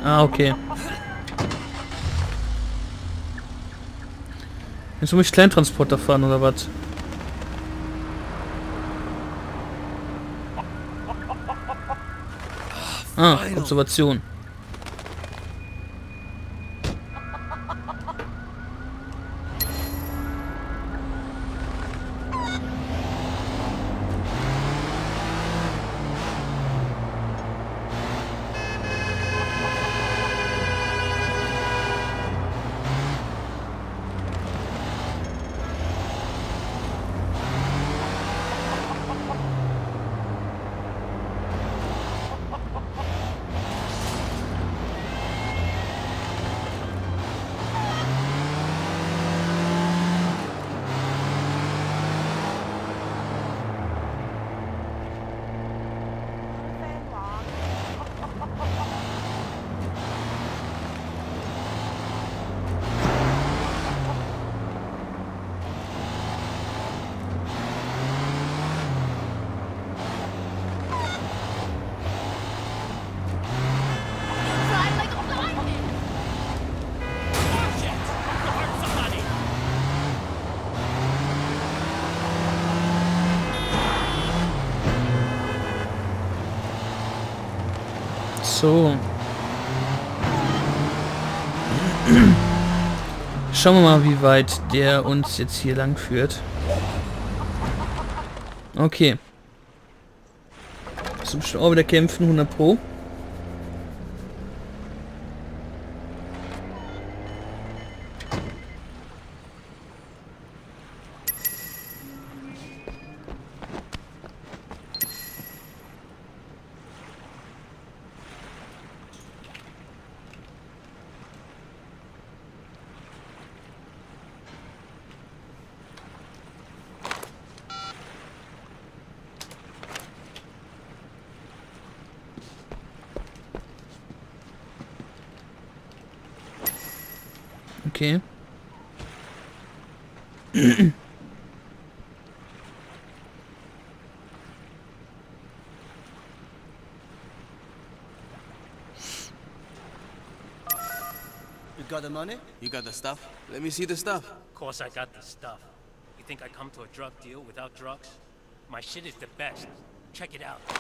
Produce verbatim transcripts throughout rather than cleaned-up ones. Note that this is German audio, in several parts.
Ah, okay. Jetzt muss ich Kleintransporter fahren, oder was? Ah, Observation. So. Schauen wir mal, wie weit der uns jetzt hier lang führt. Okay. Zum bestimmt auch wieder kämpfen, hundert Pro. Okay. You got the money? You got the stuff? Let me see the stuff. Of course I got the stuff. You think I come to a drug deal without drugs? My shit is the best. Check it out.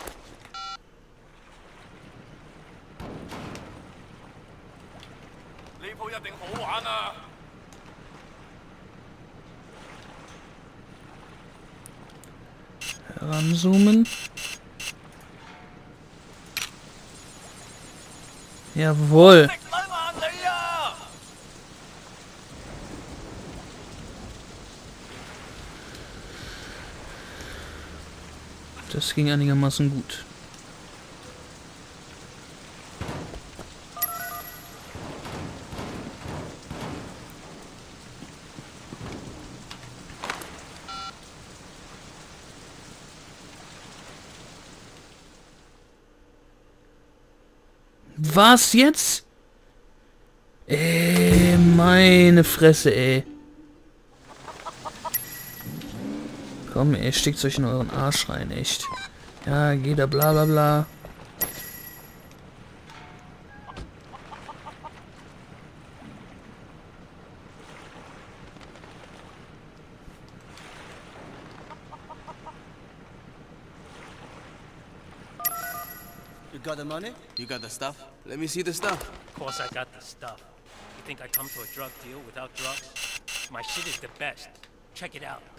Heranzoomen. Jawohl. Das ging einigermaßen gut. Was jetzt? Ey, meine Fresse, ey. Komm, ey, steckt euch in euren Arsch rein, echt. Ja, geht da bla bla bla. You got the money? You got the stuff? Let me see the stuff. Of course I got the stuff. You think I come to a drug deal without drugs? My shit is the best. Check it out.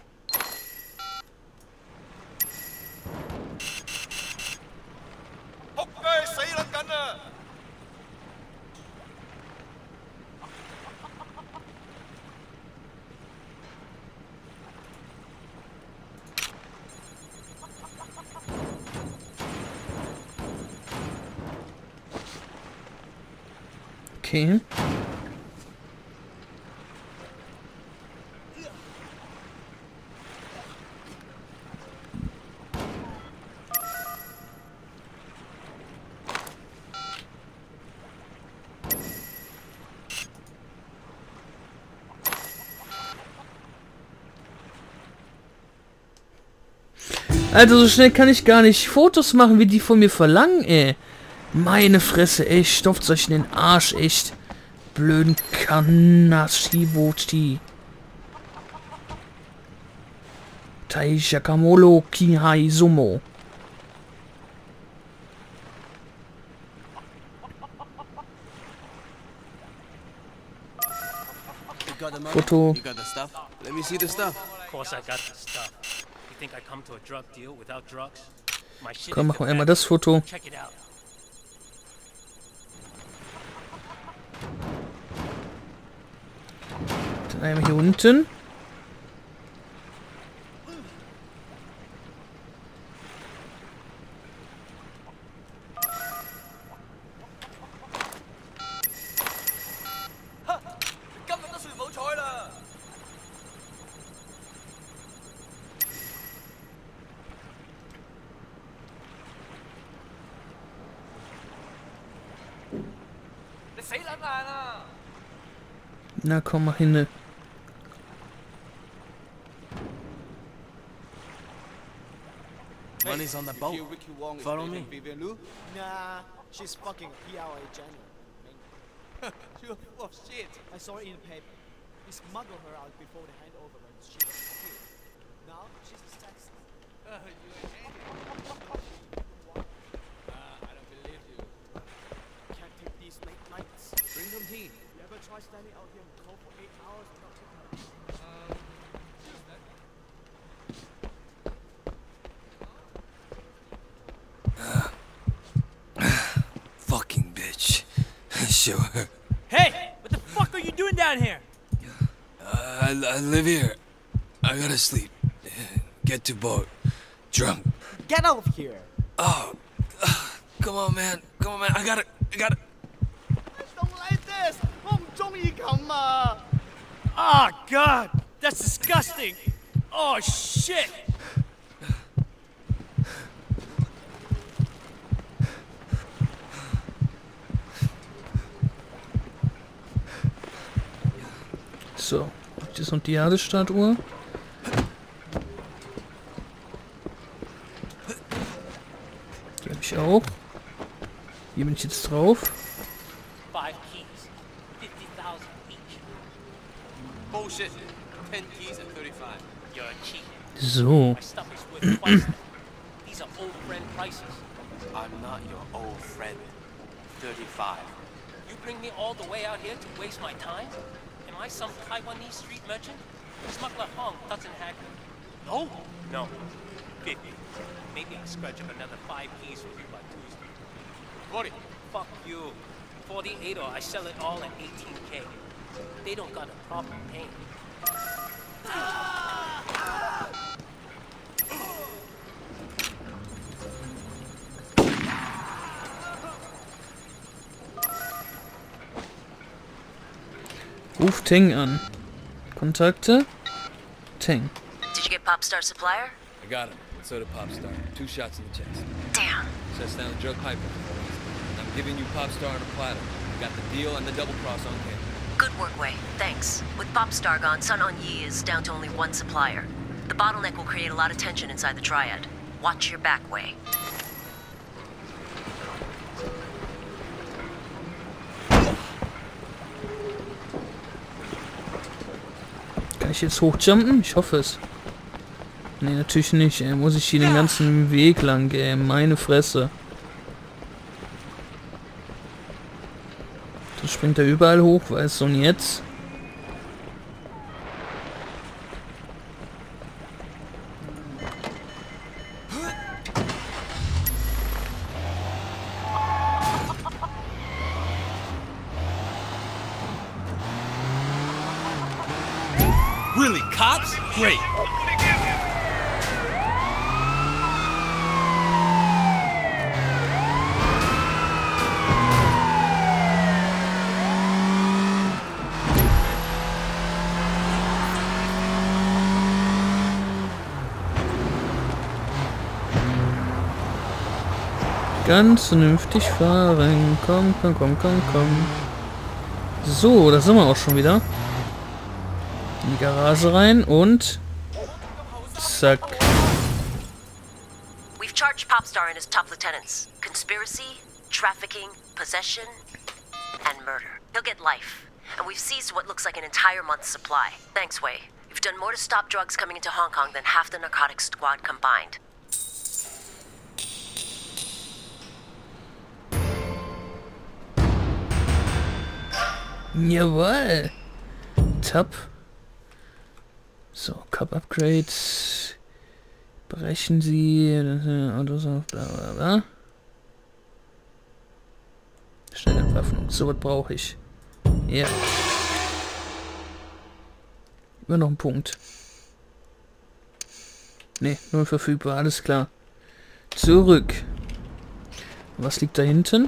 Okay. Alter, so schnell kann ich gar nicht Fotos machen, wie die von mir verlangen, ey. Meine Fresse, echt. Stopft euch in den Arsch, echt. Blöden Kanashiwoti. Taisha Kamolo Kihai Sumo. You got the money? Foto. You got the stuff? Let me see the stuff. Of course I got the stuff. You think I come to a drug deal without drugs? My shit Komm, is machen the wir einmal best. das Foto. Check it out. Dann einmal hier unten. Na komm, mach hin. Money's on the boat. Follow me. Nah, she's fucking a P R A general. You're full of shit. I saw it in the paper. He smuggled her out before the handover when she was a kid. Now she's a sex. Uh, you an idiot. Uh, I don't believe you. Can't take these late nights. Bring some tea. You ever try standing out here in the cold for eight hours and not taking a Um, just that. Fucking bitch. Sure. Hey! What the fuck are you doing down here? Uh, I, I live here. I gotta sleep. Get to boat. Drunk. Get out of here! Oh, uh, come on, man. Come on, man. I gotta, I gotta. I don't like this! 我唔中意咁啊! Oh god! That's disgusting! Oh shit! So, das ist noch die Jahresstatue. Die habe ich auch. Hier bin ich jetzt drauf. Five keys. Fifty thousand each. Bullshit. Ten keys at thirty-five. You're a cheat. So. My stuff is worth twice that. These are old friend prices. I'm not your old friend. Thirty-five. You bring me all the way out here to waste my time? Am I some Taiwanese street merchant? Smuggler Hong doesn't hack me. No? No. Fifty. Maybe I'll scratch up another five keys for you by Tuesday. Forty. Fuck you. Forty-eight or I sell it all at eighteen K. They don't got a problem paying. Ruf Teng an. Kontakte. Teng. Did you get Popstar Supplier? I got him. And so did Popstar. Two shots in the chest. Damn. Sets down the drug pipeline. And I'm giving you Popstar on a platter. Got the deal and the double cross on camera. Good work, Wei. Thanks. With Popstar gone, Sun On Yi is down to only one supplier. The bottleneck will create a lot of tension inside the triad. Watch your back, Wei. Kann ich jetzt hochjumpen? Ich hoffe es. Nee, natürlich nicht. Ey. Muss ich hier den ganzen Weg lang, ey. Meine Fresse. Dann springt er überall hoch, weißt du, und jetzt? Really? Cops? Great. Ganz vernünftig fahren. Komm, komm, komm, komm, komm. So, da sind wir auch schon wieder. In die Garage rein und zack. We've charged Popstar and his top lieutenants. Conspiracy? trafficking, possession, and murder. He'll get life. And we've seized what looks like an entire month's supply. Thanks, Wei. You've done more to stop drugs coming into Hong Kong than half the narcotics squad combined. Jawohl. Tab. So, Cup Upgrades. Brechen Sie. Autos auf, bla bla bla. Schnellentwaffnung. So was brauche ich. Ja. Immer noch ein Punkt. Ne, nur verfügbar. Alles klar. Zurück. Was liegt da hinten?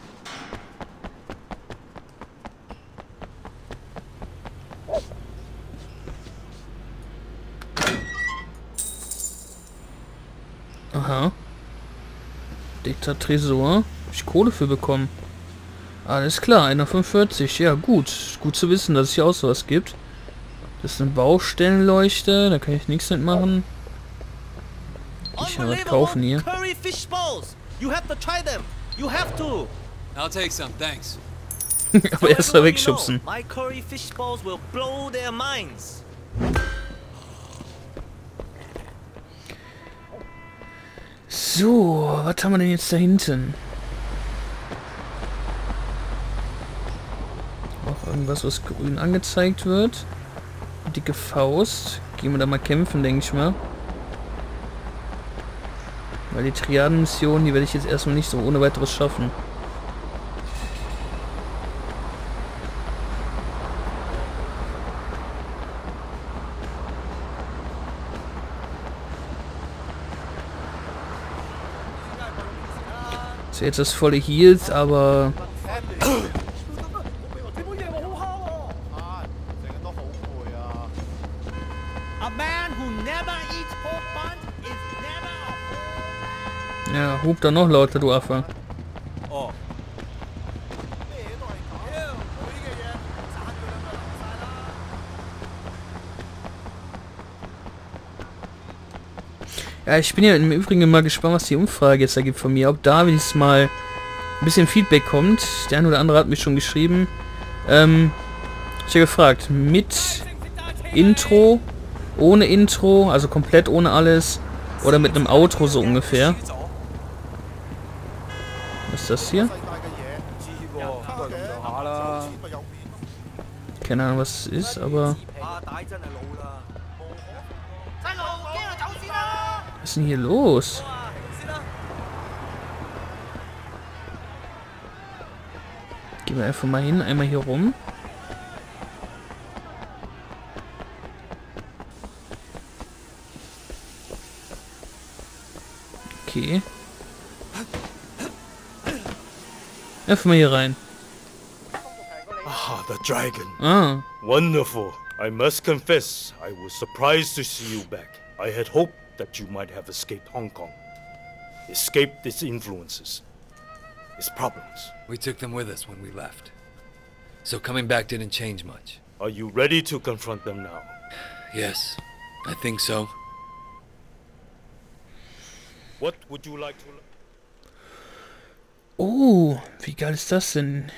Aha. Dickter Tresor. Hab ich Kohle für bekommen. Alles klar, einer fünfundvierzig. Ja, gut. Gut zu wissen, dass es hier auch sowas gibt. Das ist eine Baustellenleuchte. Da kann ich nichts mitmachen. Ich kann was kaufen hier. Curry fish balls. You have to try them. You have to. I'll take some, thanks. Aber erst mal wegschubsen. My curry fish balls will blow their minds. So, was haben wir denn jetzt da hinten? Auch irgendwas, was grün angezeigt wird. Dicke Faust. Gehen wir da mal kämpfen, denke ich mal. Weil die Triaden-Mission, die werde ich jetzt erstmal nicht so ohne weiteres schaffen. So, jetzt das volle Heals, aber... A man who never eats pork buns is never a... Ja, hub da noch lauter, du Affe. Oh. Ja, ich bin ja im Übrigen mal gespannt, was die Umfrage jetzt ergibt von mir. Ob da wenigstens mal ein bisschen Feedback kommt. Der eine oder andere hat mich schon geschrieben. Ähm, ich habe gefragt, mit Intro, ohne Intro, also komplett ohne alles, oder mit einem Outro so ungefähr. Was ist das hier? Keine Ahnung, was es ist, aber... Was ist denn hier los? Gehen wir einfach mal hin, einmal hier rum. Okay. Einfach mal hier rein. Ah, the dragon. Ah. Wonderful. I must confess, I was surprised to see you back. I had hoped that you might have escaped Hong Kong. Escaped its influences. Its problems. We took them with us when we left. So coming back didn't change much. Are you ready to confront them now? Yes, I think so. What would you like to... Oh, wie geil ist das denn?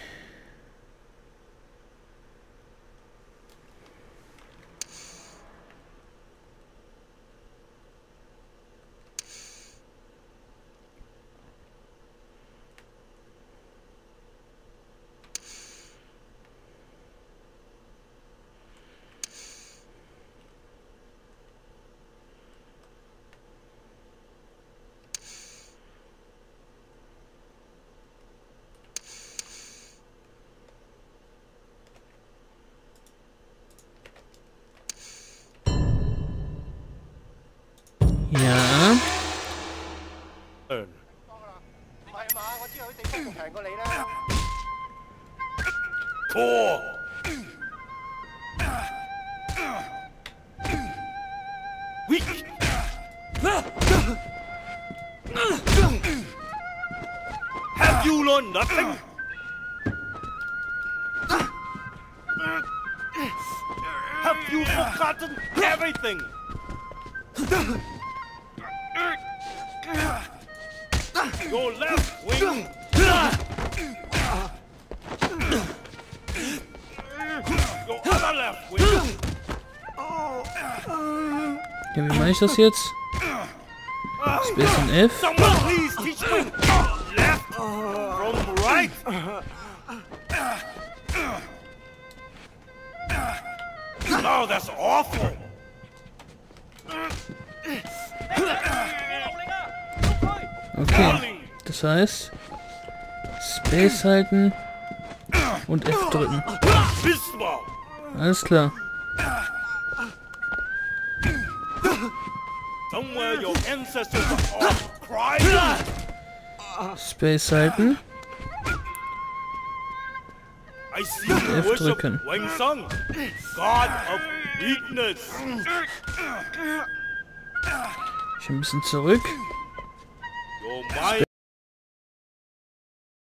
Ja. Four. Weak. Have you learned nothing? Have you forgotten everything? Your left wing Your other left wing. Ja, wie mache ich das jetzt? Space und F. Someone please teach me. Left from right. Oh, that's awful. Okay, das heißt Space halten und F drücken. Fistball. Alles klar. Somewhere your ancestors are crying. Space halten. I see you F worship drücken. Wang Sung, God of weakness. Ich ein bisschen zurück. Your mind